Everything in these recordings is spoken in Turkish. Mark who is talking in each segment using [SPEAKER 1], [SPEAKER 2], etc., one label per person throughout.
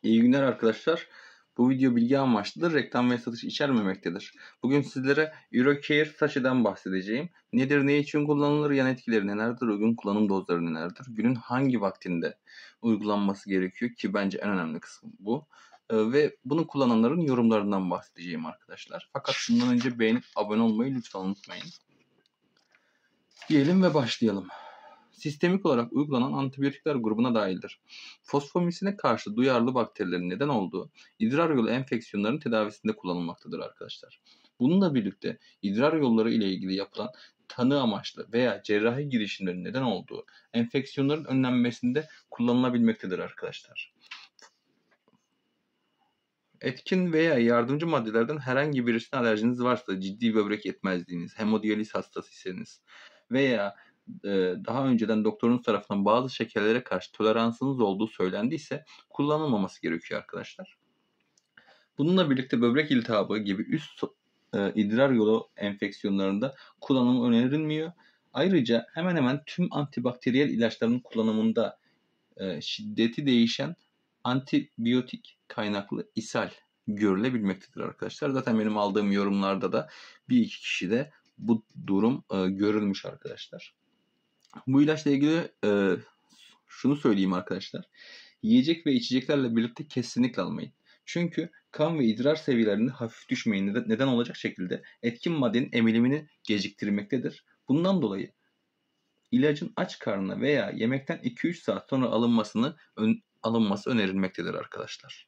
[SPEAKER 1] İyi günler arkadaşlar. Bu video bilgi amaçlıdır. Reklam ve satış içermemektedir. Bugün sizlere Eurocare Sachet'den bahsedeceğim. Nedir, ne için kullanılır, yan etkileri nelerdir, uygun kullanım dozları nelerdir, günün hangi vaktinde uygulanması gerekiyor ki bence en önemli kısmı bu. Ve bunu kullananların yorumlarından bahsedeceğim arkadaşlar. Fakat bundan önce beğenip abone olmayı lütfen unutmayın. Diyelim ve başlayalım. Sistemik olarak uygulanan antibiyotikler grubuna dahildir. Fosfomisine karşı duyarlı bakterilerin neden olduğu idrar yolu enfeksiyonlarının tedavisinde kullanılmaktadır arkadaşlar. Bununla birlikte idrar yolları ile ilgili yapılan tanı amaçlı veya cerrahi girişimlerin neden olduğu enfeksiyonların önlenmesinde kullanılabilmektedir arkadaşlar. Etkin veya yardımcı maddelerden herhangi birisine alerjiniz varsa, ciddi böbrek yetmezliğiniz, hemodiyaliz hastasıysanız veya daha önceden doktorunuz tarafından bazı şekerlere karşı toleransınız olduğu söylendiyse kullanılmaması gerekiyor arkadaşlar. Bununla birlikte böbrek iltihabı gibi üst idrar yolu enfeksiyonlarında kullanım önerilmiyor. Ayrıca hemen hemen tüm antibakteriyel ilaçların kullanımında şiddeti değişen antibiyotik kaynaklı ishal görülebilmektedir arkadaşlar. Zaten benim aldığım yorumlarda da bir iki kişide bu durum görülmüş arkadaşlar. Bu ilaçla ilgili şunu söyleyeyim arkadaşlar. Yiyecek ve içeceklerle birlikte kesinlikle almayın. Çünkü kan ve idrar seviyelerinde hafif düşmeyi neden olacak şekilde etkin maddenin emilimini geciktirmektedir. Bundan dolayı ilacın aç karnına veya yemekten 2-3 saat sonra alınması önerilmektedir arkadaşlar.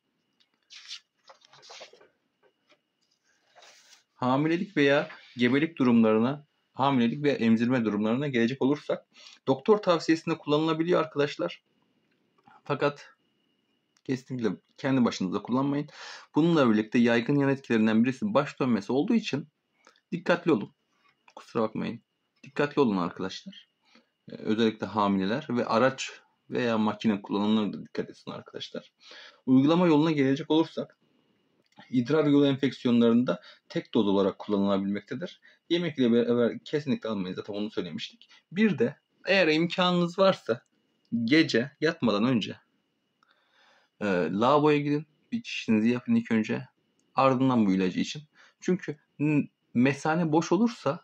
[SPEAKER 1] Hamilelik veya gebelik durumlarına, hamilelik veya emzirme durumlarına gelecek olursak doktor tavsiyesinde kullanılabiliyor arkadaşlar. Fakat kesinlikle kendi başınıza kullanmayın. Bununla birlikte yaygın yan etkilerinden birisi baş dönmesi olduğu için dikkatli olun. Kusura bakmayın. Dikkatli olun arkadaşlar. Özellikle hamileler ve araç veya makine kullanımlarına da dikkat etsin arkadaşlar. Uygulama yoluna gelecek olursak idrar yolu enfeksiyonlarında tek doz olarak kullanılabilmektedir. Yemekle beraber kesinlikle almayın, zaten onu söylemiştik. Bir de eğer imkanınız varsa gece yatmadan önce lavaboya gidin. Bir çişinizi yapın ilk önce. Ardından bu ilacı için. Çünkü mesane boş olursa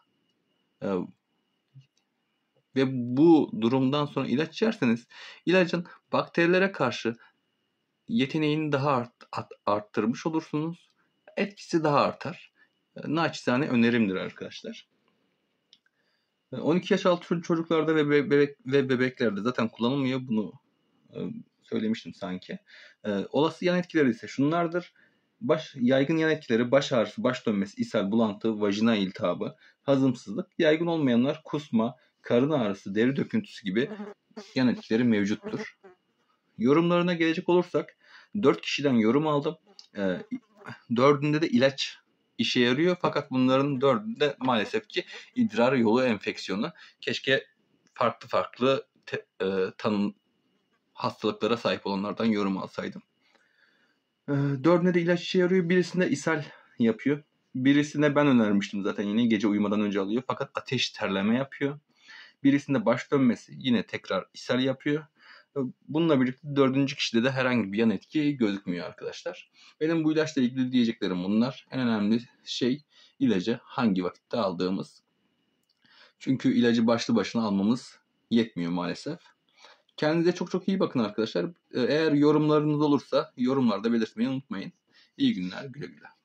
[SPEAKER 1] ve bu durumdan sonra ilaç içerseniz ilacın bakterilere karşı yeteneğini daha arttırmış olursunuz. Etkisi daha artar. Naçizane önerimdir arkadaşlar. 12 yaş altı çocuklarda ve bebeklerde zaten kullanılmıyor. Bunu söylemiştim sanki. Olası yan etkileri ise şunlardır. Yaygın yan etkileri baş ağrısı, baş dönmesi, ishal, bulantı, vajina iltihabı, hazımsızlık. Yaygın olmayanlar kusma, karın ağrısı, deri döküntüsü gibi yan etkileri mevcuttur. Yorumlarına gelecek olursak 4 kişiden yorum aldım. 4'ünde de ilaç işe yarıyor. Fakat bunların 4'ünde maalesef ki idrar yolu enfeksiyonu. Keşke farklı hastalıklara sahip olanlardan yorum alsaydım. 4'üne de ilaç işe yarıyor. Birisinde ishal yapıyor. Birisine ben önermiştim zaten, yine gece uyumadan önce alıyor. Fakat ateş, terleme yapıyor. Birisinde baş dönmesi, yine tekrar ishal yapıyor. Bununla birlikte 4. kişide de herhangi bir yan etki gözükmüyor arkadaşlar. Benim bu ilaçla ilgili diyeceklerim bunlar. En önemli şey ilacı hangi vakitte aldığımız. Çünkü ilacı başlı başına almamız yetmiyor maalesef. Kendinize çok çok iyi bakın arkadaşlar. Eğer yorumlarınız olursa yorumlarda belirtmeyi unutmayın. İyi günler, güle güle.